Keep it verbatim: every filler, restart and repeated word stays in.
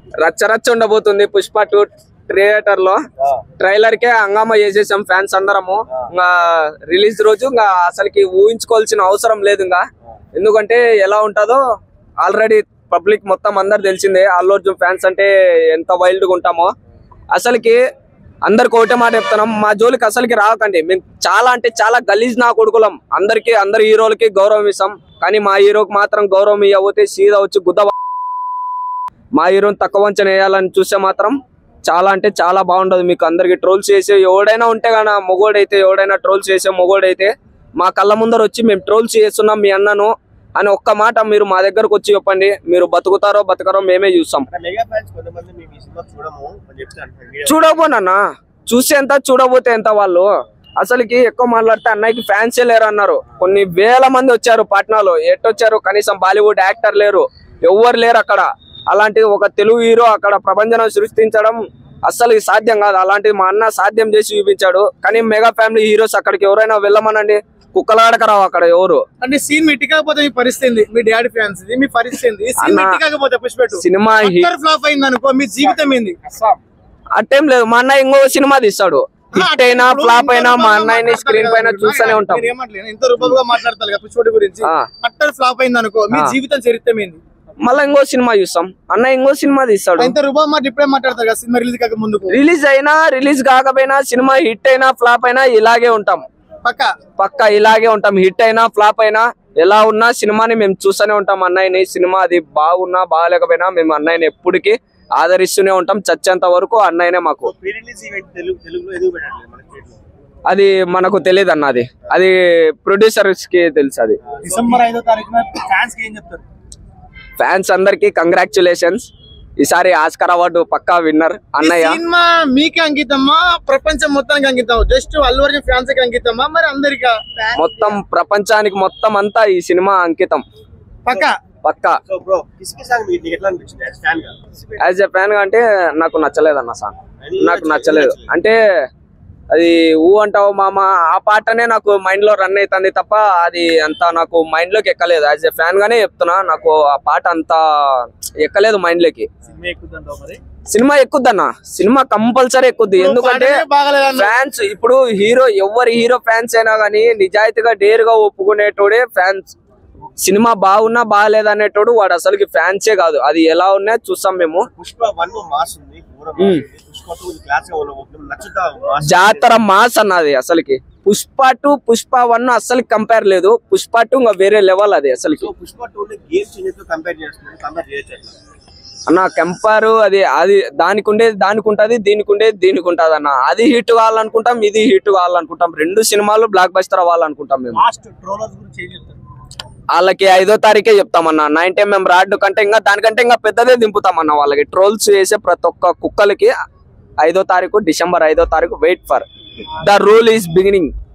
రచ్చ రచ్చ ఉండబోతుంది పుష్ప టూ థియేటర్ లో. ట్రైలర్ కే హంగామా చేసేసాం ఫ్యాన్స్ అందరము. ఇంకా రిలీజ్ రోజు ఇంకా అసలుకి ఊహించుకోవాల్సిన అవసరం లేదు ఇంకా. ఎందుకంటే ఎలా ఉంటుందో ఆల్రెడీ పబ్లిక్ మొత్తం అందరు తెలిసిందే. అల్లు అర్జున్ ఫ్యాన్స్ అంటే ఎంత వైల్డ్ గా ఉంటామో. అసలుకి అందరికి ఒకటే మాట చెప్తున్నాం, మా జోలికి అసలుకి రాకండి. మేము చాలా అంటే చాలా గలీజ్ నా కొడుకులం. అందరికి అందరి హీరోలకి గౌరవం ఇస్తాం, కానీ మా హీరోకి మాత్రం గౌరవం ఇవ్వబోతే సీదా వచ్చి గుద్ద మా హీరోని తక్కువ వంచన వేయాలని చూస్తే మాత్రం చాలా అంటే చాలా బాగుండదు. మీకు అందరికి ట్రోల్స్ చేసే ఎవడైనా ఉంటే కానీ మొగోడైతే ఎవడైనా ట్రోల్స్ చేసే మొగోడైతే మా కళ్ళ ముందర వచ్చి మేము ట్రోల్స్ చేస్తున్నాం మీ అన్నను అని ఒక్క మాట మీరు మా దగ్గరకు వచ్చి చెప్పండి. మీరు బతుకుతారో బతకరో మేమే చూస్తాం. చూడకపోనన్నా చూస్తే ఎంత చూడబోతే ఎంత. వాళ్ళు అసలుకి ఎక్కువ మాట్లాడితే అన్నయ్యకి ఫ్యాన్సే లేరు అన్నారు. కొన్ని వేల మంది వచ్చారు పాట్నాలో. ఎట్టొచ్చారు? కనీసం బాలీవుడ్ యాక్టర్ లేరు, ఎవ్వరు లేరు అక్కడ. అలాంటి ఒక తెలుగు హీరో అక్కడ ప్రపంచం సృష్టించడం అస్సలు సాధ్యం కాదు. అలాంటిది మా అన్న సాధ్యం చేసి చూపించాడు. కానీ మెగా ఫ్యామిలీ హీరోస్ అక్కడికి ఎవరైనా వెళ్ళమనండి, కుక్కలాడక రావు అక్కడ ఎవరు. అంటే సీన్ మిట్టికాకపోతే మీ పరిస్థితి, మీ డాడీ ఫ్యాన్స్ మీ పరిస్థితి సినిమా ఫ్లాప్ అయింది అనుకో, మీ జీవితం ఏంది? అట్టేం లేదు, మా అన్న ఇంకో సినిమా తీస్తాడు. హిట్ అయినా ఫ్లాప్ అయినా మా అన్నయ్యని స్క్రీన్ పైన చూస్తూనే ఉంటాం. ఎంత రూపంగా మాట్లాడతారు పుష్పటి గురించి. అట్టర్ ఫ్లాప్ అయింది అనుకో, మీ జీవితం చరిత్రం ఏంది? మళ్ళీ ఇంకో సినిమా చూస్తాం. అన్న ఇంకో సినిమా తీస్తాడు. ఇంత రూపా మాట ఇప్పుడే మాట్లాడతారు కదా, సినిమా రిలీజ్ కాక ముందు. రిలీజ్ అయినా రిలీజ్ కాకపోయినా సినిమా హిట్ అయినా ఫ్లాప్ అయినా ఇలాగే ఉంటాం. పక్క పక్క ఇలాగే ఉంటాం. హిట్ అయినా ఫ్లాప్ అయినా ఎలా ఉన్నా సినిమాని మేము చూస్తూనే ఉంటాం. అన్నయ్యని సినిమా అది బాగున్నా బాగాలేకపోయినా మేము అన్నయ్యని ఎప్పటికీ ఆదరిస్తూనే ఉంటాం. చచ్చేంత వరకు అన్నయ్యనే మాకు. అది మనకు తెలియదు అన్న, అది అది ప్రొడ్యూసర్స్ కి తెలుసు. అది డిసెంబర్ ఐదో తారీఖున ఫ్యాన్స్ కి ఏం చెప్తారు? ఫ్యాన్స్ అందరికి కంగ్రాచులేషన్స్. ఈసారి ఆస్కార్ అవార్డు పక్కా విన్నర్ అన్నయ్య. సినిమా మీకే అంకితమా ప్రపంచం మొత్తానికి అంకితం? జస్ట్ అల్లు అర్జున్ ఫ్యాన్స్ కి అంకితమా మరి అందరికా? మొత్తం ప్రపంచానికి మొత్తం అంతా ఈ సినిమా అంకితం. పక్కా పక్కా. యాజ్ ఎ ఫ్యాన్ గా అంటే నాకు నచ్చలేదు అన్న సాంగ్. నాకు నచ్చలేదు అంటే అది ఊ అంటావు మామ ఆ పాటనే నాకు మైండ్ లో రన్ అవుతుంది తప్ప అది అంత నాకు మైండ్ లోకి ఎక్కలేదు. యాజ్ ఎ ఫ్యాన్ గానే చెప్తున్నా, నాకు ఆ పాట అంత ఎక్కలేదు మైండ్ లోకి. సినిమా ఎక్కుద్దన్న, సినిమా కంపల్సరీ ఎక్కుద్ది. ఎందుకంటే ఫ్యాన్స్ ఇప్పుడు హీరో ఎవరి హీరో ఫ్యాన్స్ అయినా గానీ నిజాయితీగా డేర్ గా ఒప్పుకునేటోడే ఫ్యాన్స్. సినిమా బాగున్నా బాగాలేదు అనేటోడు వాడు అసలుకి ఫ్యాన్సే కాదు. అది ఎలా ఉన్నా చూస్తాం మేము. జాతర మాస్ అన్నది అసలుకి. పుష్ప టూ పుష్ప వన్ అసలు కంపేర్ లేదు. పుష్ప టూ ఇంకా వేరే లెవెల్ అది అసలుకి. అన్న కంపేర్ అది అది దానికి ఉండేది దానికి ఉంటది, దీనికి ఉండేది దీనికి ఉంటది అన్న. అది హిట్ కావాలనుకుంటాం, ఇది హిట్ కావాలనుకుంటాం. రెండు సినిమాలు బ్లాక్ బస్టర్ అవ్వాలనుకుంటాం మేము. వాళ్ళకి ఐదో తారీఖే చెప్తామన్నా. నైన్ టైం మేము రాడ్డు కంటే ఇంకా దానికంటే ఇంకా పెద్దదే దింపుతామన్నా. వాళ్ళకి ట్రోల్స్ చేసే ప్రతి ఒక్క కుక్కలకి ఐదో తారీఖు డిసెంబర్ ఐదో తారీఖు wait for the rule is beginning.